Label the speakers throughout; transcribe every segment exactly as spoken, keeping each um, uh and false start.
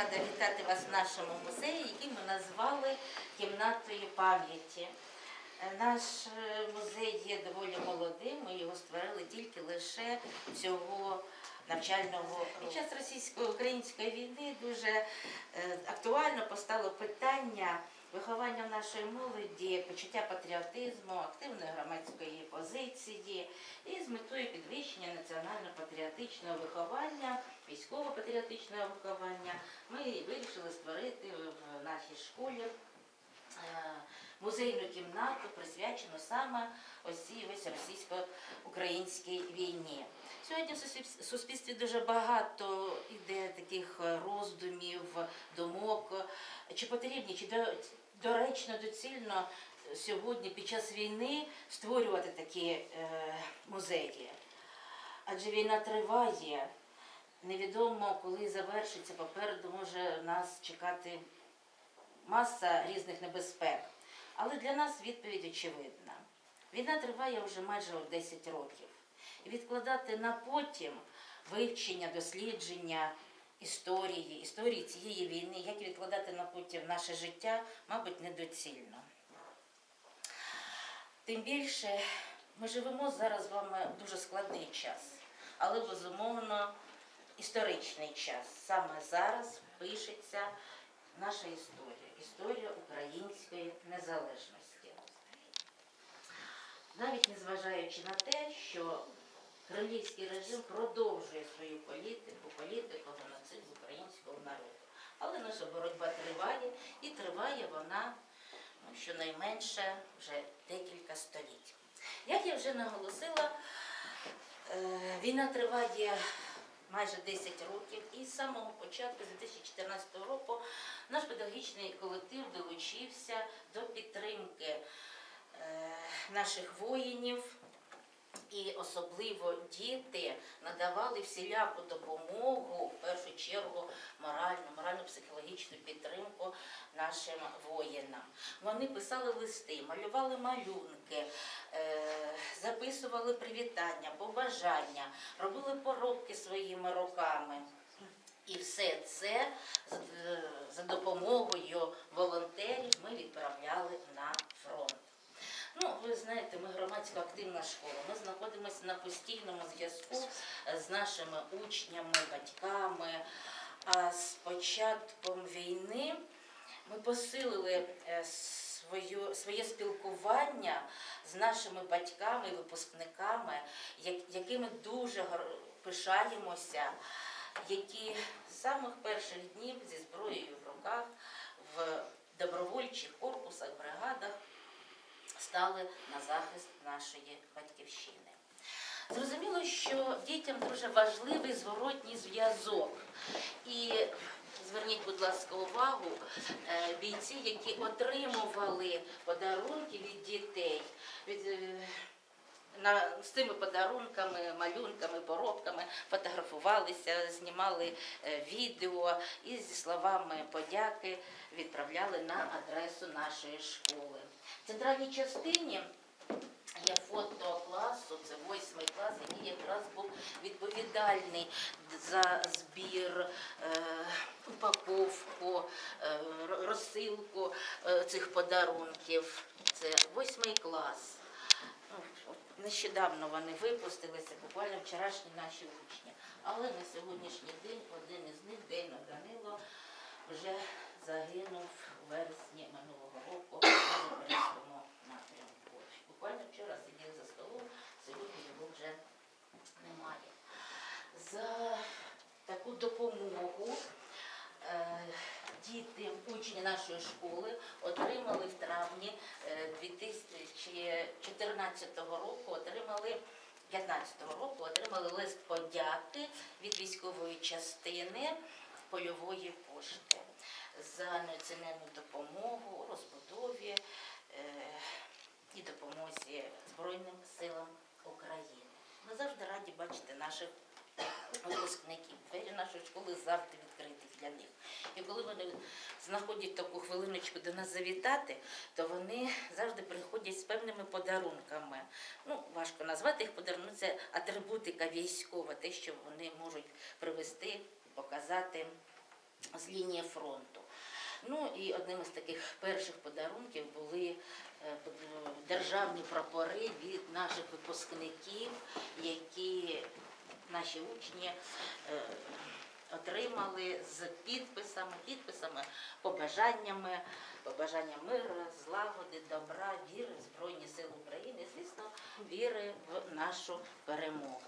Speaker 1: рада вітати вас в нашому музеї, який ми назвали «Кімнатою пам'яті». Наш музей є доволі молодим, ми його створили тільки лише цього навчального року. Під час російсько-української війни дуже актуально постало питання виховання нашої молоді, почуття патріотизму, активної громадської позиції і з метою підвищення національно-патріотичного виховання, військово-патріотичного виховання ми вирішили створити в нашій школі музейну кімнату, присвячену саме ось цій ось російсько-українській війні. Сьогодні в суспільстві дуже багато іде таких роздумів, думок, чи потрібні, чи доречно, доцільно сьогодні під час війни створювати такі е, музеї. Адже війна триває, невідомо, коли завершиться, попереду може нас чекати маса різних небезпек. Але для нас відповідь очевидна. Війна триває вже майже десять років. І відкладати на потім вивчення, дослідження історії, історії цієї війни, як і відкладати на потім наше життя, мабуть, недоцільно. Тим більше, ми живемо зараз з вами дуже складний час, але, безумовно, історичний час. Саме зараз пишеться наша історія, історія української незалежності. Навіть незважаючи на те, що кремлівський режим продовжує свою політику, політику геноциду українського народу. Але наша боротьба триває, і триває вона, ну, щонайменше, вже декілька століть. Як я вже наголосила, війна триває майже десять років, і з самого початку, з дві тисячі чотирнадцятого року, наш педагогічний колектив долучився до підтримки наших воїнів, і особливо діти надавали всіляку допомогу, в першу чергу моральну, морально-психологічну підтримку нашим воїнам. Вони писали листи, малювали малюнки, записували привітання, побажання, робили поробки своїми руками. І все це за допомогою волонтерів ми відправляли на фронт. Ну, ви знаєте, ми громадсько активна школа, ми знаходимося на постійному зв'язку з нашими учнями, батьками. А з початком війни ми посилили свою, своє спілкування з нашими батьками і випускниками, якими дуже пишаємося, які з самих перших днів зі зброєю в руках в добровольчих корпусах, бригадах стали на захист нашої батьківщини. Зрозуміло, що дітям дуже важливий зворотній зв'язок. І зверніть, будь ласка, увагу, бійці, які отримували подарунки від дітей, від, на, з цими подарунками, малюнками, поробками фотографувалися, знімали відео і зі словами подяки відправляли на адресу нашої школи. В центральній частині є фото класу, це восьмий клас, який якраз був відповідальний за збір, упаковку, розсилку цих подарунків. Це восьмий клас. Нещодавно вони випустилися, буквально вчорашні наші учні. Але на сьогоднішній день один із них, Дейно Данило, вже загинув у вересні минулого року на Запорізькому напрямку. Буквально вчора сидів за столом, сьогодні його вже немає. За таку допомогу діти, учні нашої школи отримали в травні дві тисячі чотирнадцятого року, отримали п'ятнадцятого року отримали лист подяки від військової частини польової пошти за неоціненну допомогу у розбудові і допомозі Збройним силам України. Ми завжди раді бачити наших випускників. Двері нашої школи завжди відкриті для них. І коли вони знаходять таку хвилиночку до нас завітати, то вони завжди приходять з певними подарунками. Ну, важко назвати їх подарунками, це атрибутика військова, те, що вони можуть привезти, показати з лінії фронту. Ну і одним із таких перших подарунків були державні прапори від наших випускників, які наші учні отримали з підписами, підписами, побажаннями, побажання миру, злагоди, добра, віри в Збройні Сили України, і, звісно, віри в нашу перемогу.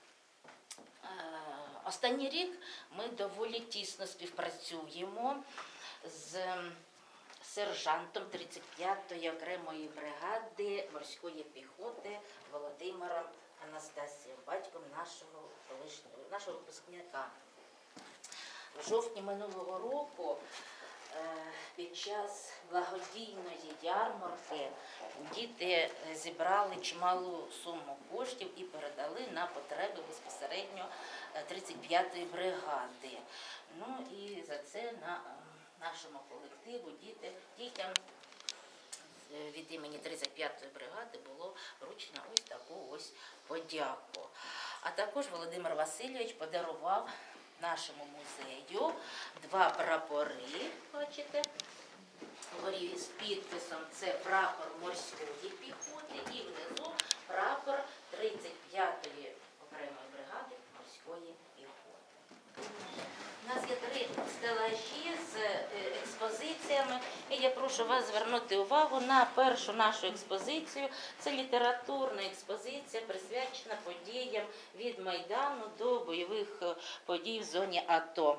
Speaker 1: Останній рік ми доволі тісно співпрацюємо з сержантом тридцять п'ятої окремої бригади морської піхоти Володимиром Анастасієм, батьком нашого, нашого випускника. В жовтні минулого року під час благодійної ярмарки діти зібрали чималу суму коштів і передали на потреби безпосередньо тридцять п'ятої бригади. Ну і за це на нашому колективу діти, дітям від імені тридцять п'ятої бригади було вручено ось таку ось подяку. А також Володимир Васильович подарував нашому музею два прапори, бачите, вгорі з підписом це прапор морської піхоти і внизу прапор тридцять п'ятої окремої бригади морської піхоти. У нас є три стелажі з експозиціями, і я прошу вас звернути увагу на першу нашу експозицію. Це літературна експозиція, присвячена подіям від Майдану до бойових подій в зоні АТО.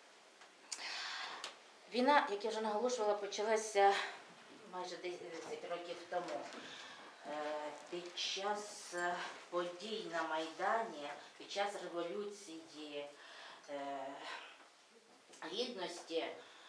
Speaker 1: Війна, як я вже наголошувала, почалася майже десять років тому. Під час подій на Майдані, під час революції Гідності,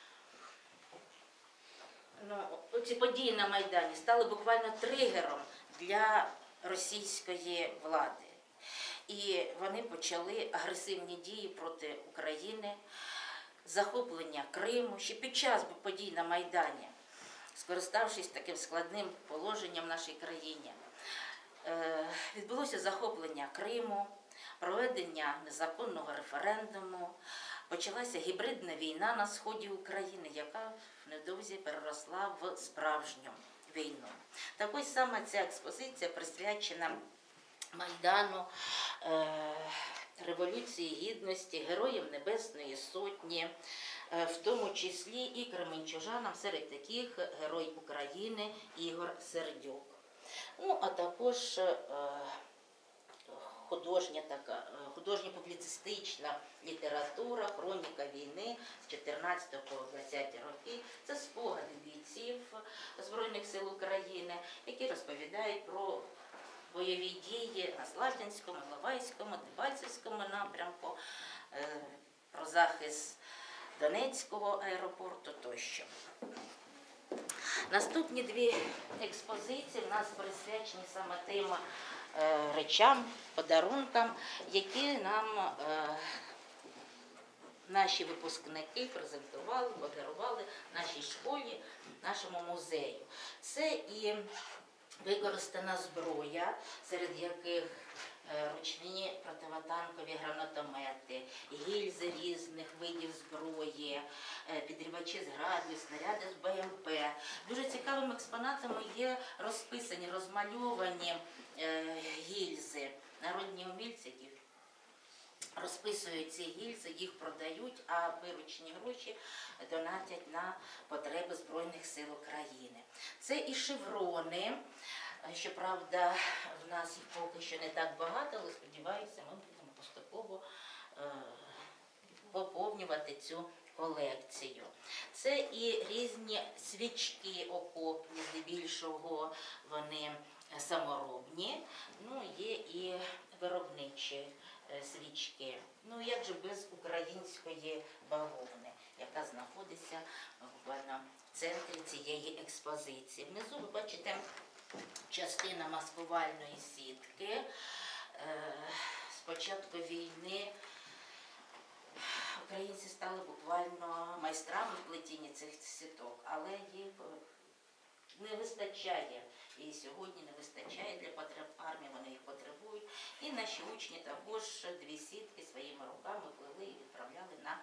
Speaker 1: ну, ці події на Майдані стали буквально тригером для російської влади. І вони почали агресивні дії проти України, захоплення Криму. Ще під час подій на Майдані, скориставшись таким складним положенням в нашій країні, відбулося захоплення Криму, проведення незаконного референдуму, почалася гібридна війна на сході України, яка невдовзі переросла в справжню війну. Так ось саме ця експозиція присвячена Майдану, Революції Гідності, Героям Небесної Сотні, в тому числі і кременчужанам, серед яких Герой України Ігор Сердюк. Ну, а також художня така, художньо-публіцистична література, хроніка війни з чотирнадцятого по двадцяті роки. Це спогади бійців Збройних сил України, які розповідають про бойові дії на Слав'янському, Іловайському, Дебальцевському напрямку, про захист Донецького аеропорту тощо. Наступні дві експозиції в нас присвячені саме тим речам, подарункам, які нам наші випускники презентували, подарували нашій школі, нашому музею. Це і використана зброя, серед яких ручні противотанкові гранатомети, гільзи різних видів зброї, підривачі з градів, снаряди з Б М П. Дуже цікавими експонатами є розписані, розмальовані гільзи. Народні умільці, які розписують ці гільзи, їх продають, а виручені гроші донатять на потреби Збройних сил України. Це і шеврони. Щоправда, в нас їх поки що не так багато, але сподіваюся, ми будемо поступово е, поповнювати цю колекцію. Це і різні свічки окопні, здебільшого вони саморобні, ну є і виробничі свічки. Ну як же без української бавовни, яка знаходиться буквально в центрі цієї експозиції. Внизу ви бачите частина маскувальної сітки. З початку війни українці стали буквально майстрами в плетінні цих сіток, але їх не вистачає. І сьогодні не вистачає для потреб армії, вони їх потребують. І наші учні також дві сітки своїми руками плели і відправляли на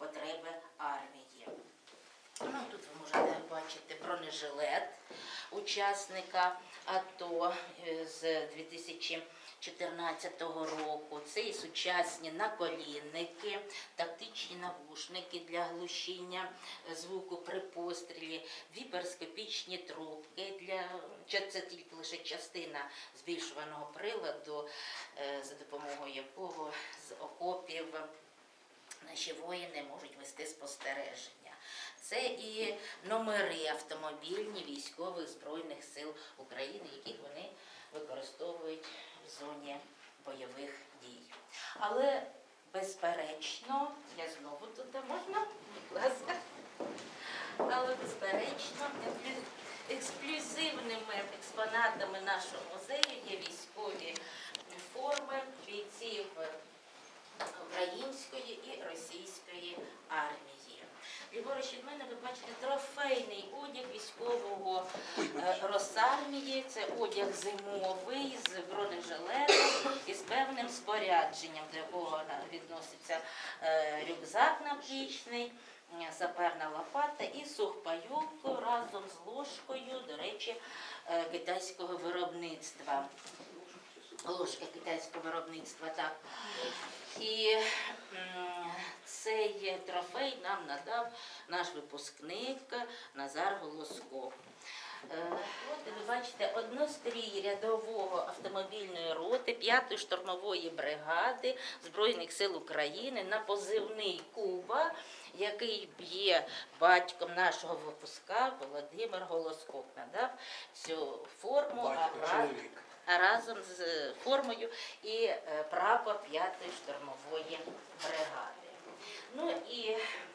Speaker 1: потреби армії. Ну, тут ви можете бачити бронежилет учасника АТО з дві тисячі чотирнадцятого року. Це і сучасні наколінники, тактичні навушники для глушіння звуку при пострілі, віперскопічні трубки, для... це тільки лише частина збільшуваного приладу, за допомогою якого з окопів наші воїни можуть вести спостереження. Це і номери автомобільні військових Збройних сил України, яких вони використовують в зоні бойових дій. Але, безперечно, я знову туди можна, будь ласка, але, безперечно, ексклюзивними експонатами нашого музею є військові форми бійців української і російської армії. Ліворуч від мене ви бачите трофейний одяг військового Росармії. Це одяг зимовий з бронежилетом і з певним спорядженням, до якого відноситься рюкзак наплічний, саперна лопата і сухпайок разом з ложкою, до речі, китайського виробництва. Ложка китайського виробництва, так. І цей трофей нам надав наш випускник Назар Голосков. От ви бачите однострій рядового автомобільної роти п'ятої штурмової бригади Збройних сил України на позивний Куба, який є батьком нашого випуска, Володимир Голосков, надав цю форму.
Speaker 2: Батько,
Speaker 1: разом з формою і прапор п'ятої штурмової бригади. Ну і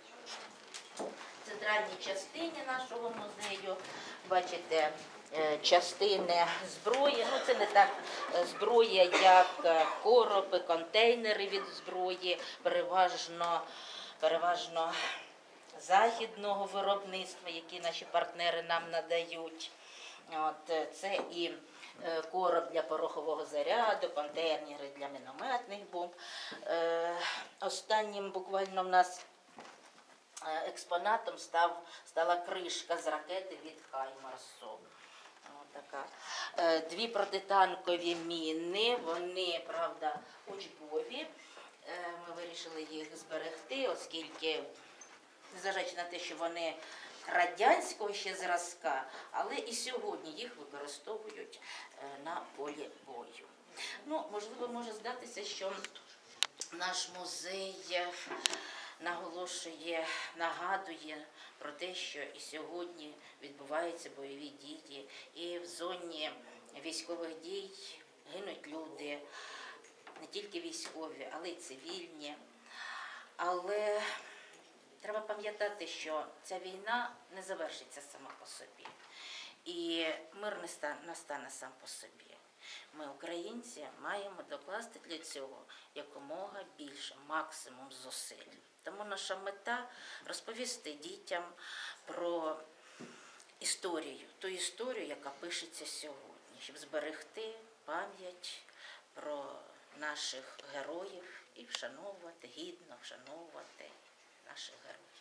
Speaker 1: в центральній частині нашого музею бачите частини зброї. Ну це не так зброя, як короби, контейнери від зброї, переважно, переважно західного виробництва, які наші партнери нам надають. От, це і короб для порохового заряду, контейнери для мінометних бомб. Е, останнім буквально в нас експонатом став, стала кришка з ракети від Хаймарсу. Така. Е, дві протитанкові міни, вони, правда, учбові. Е, ми вирішили їх зберегти, оскільки, незважаючи на те, що вони радянського ще зразка, але і сьогодні їх використовують на полі бою. Ну, можливо, може здатися, що наш музей наголошує, нагадує про те, що і сьогодні відбуваються бойові дії, і в зоні військових дій гинуть люди, не тільки військові, але й цивільні. Але треба пам'ятати, що ця війна не завершиться сама по собі. І мир не настане сам по собі. Ми, українці, маємо докласти для цього якомога більше, максимум зусиль. Тому наша мета – розповісти дітям про історію, ту історію, яка пишеться сьогодні, щоб зберегти пам'ять про наших героїв і вшановувати, гідно вшановувати наших героїв.